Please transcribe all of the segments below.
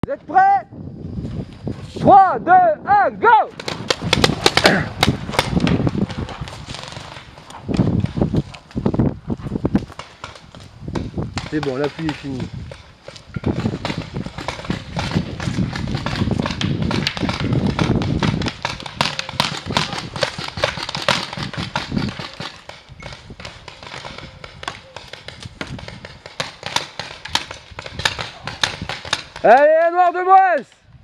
Vous êtes prêts? 3, 2, 1, go! C'est bon, la pluie est finie. Allez, un noir de moins.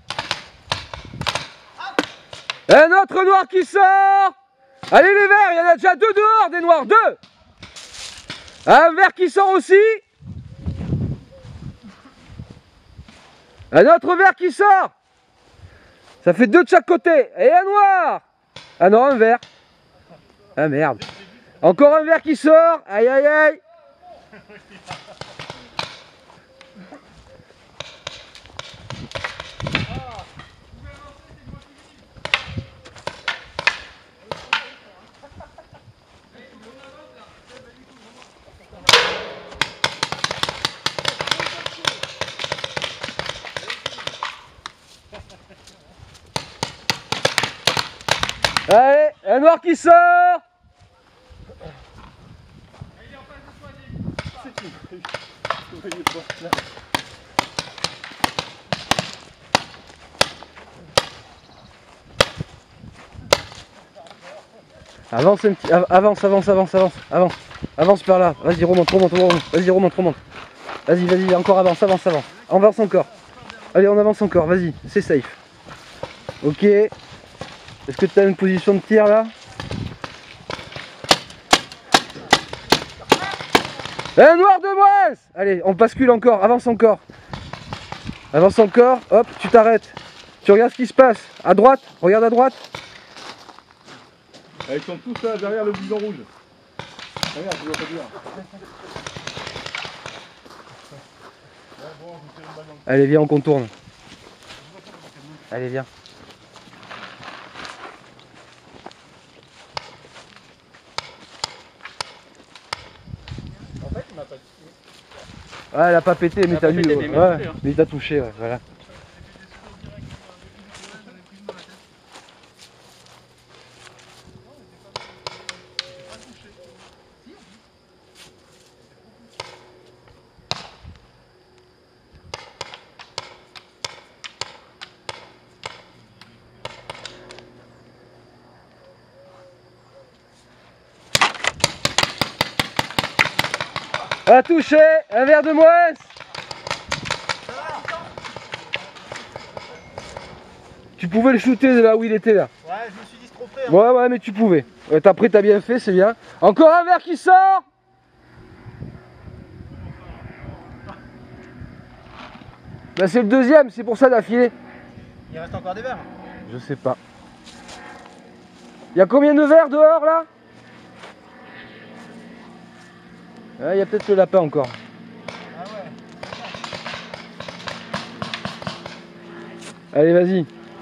Un autre noir qui sort. Allez les verts, il y en a déjà 2 dehors, des noirs, 2. Un vert qui sort aussi. Un autre vert qui sort. Ça fait 2 de chaque côté. Et un noir. Ah non, un vert. Ah merde. Encore un vert qui sort. Aïe aïe aïe. Allez, un noir qui sort. Avance un petit, avance par là. Vas-y, remonte. Vas-y, remonte. Vas-y, encore avance. Avance encore. Allez, on avance encore, vas-y, c'est safe. Ok. Est-ce que tu as une position de tir là? Un noir de moins. Allez, on bascule encore, avance encore. Hop, tu t'arrêtes. Tu regardes ce qui se passe. À droite, regarde à droite. Ils sont tous là derrière le blouson rouge. Regarde, tu vois pas bien. Allez, viens, on contourne. Allez, viens. En fait, il m'a pas dit. Ah, elle a pas pété, mais t'as vu. Ouais, mais il t'a touché, ouais, voilà. A touché, un verre de moins. Tu pouvais le shooter de là où il était là. Ouais, je me suis dit trop près. Ouais, mais tu pouvais. Après, t'as bien fait, c'est bien. Encore un verre qui sort. Bah, c'est le deuxième, c'est pour ça d'affilée. Il reste encore des verres? Je sais pas. Il y a combien de verres dehors là? Il y a peut-être le lapin encore. Ah ouais. Allez, vas-y.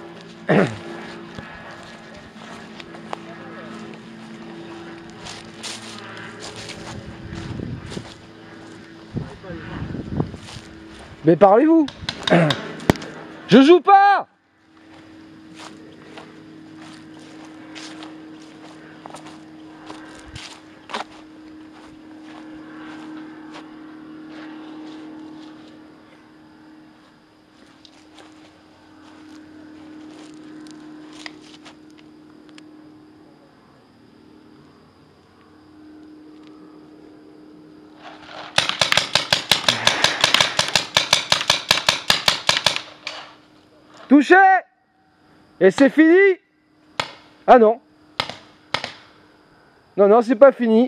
Mais parlez-vous. Je joue pas. Touché. Et c'est fini. Ah non. Non, c'est pas fini.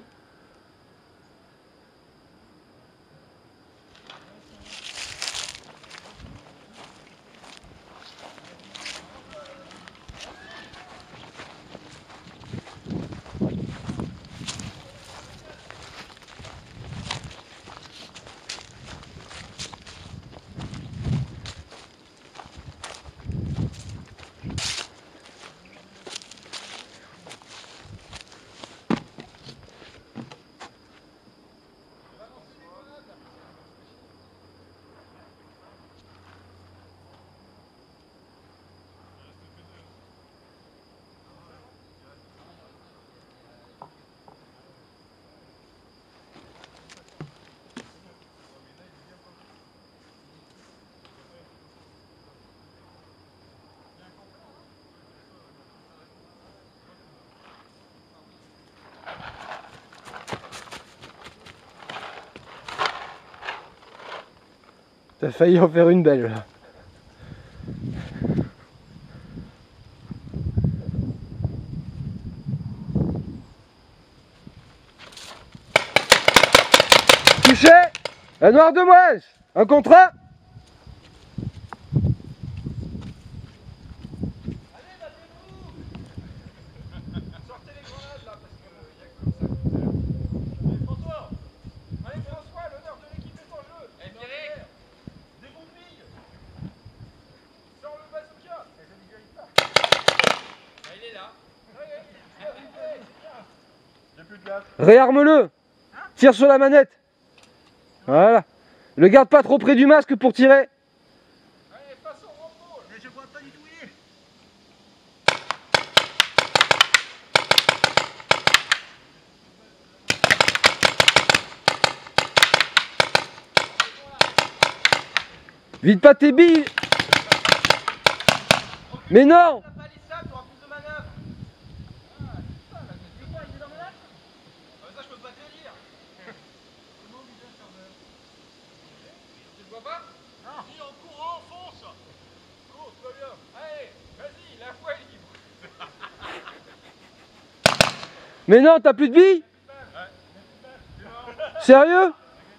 T'as failli en faire une belle là. Touché. La noire de Mouèche. Un contre un. Réarme-le. Tire sur la manette. Voilà. Le garde pas trop près du masque pour tirer. Allez, passe au repos. Mais je vois pas du tout où il est. Vide pas tes billes. Mais non. Mais non, t'as plus de billes? Sérieux?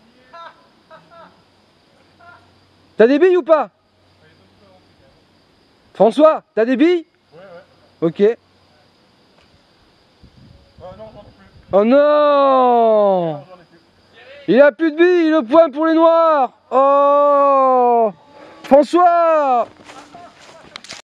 T'as des billes ou pas? François, t'as des billes? Ouais. Ok. Non, j'en ai plus. Oh non! Non, j'en ai plus. Il a plus de billes, le point pour les noirs! Oh! François!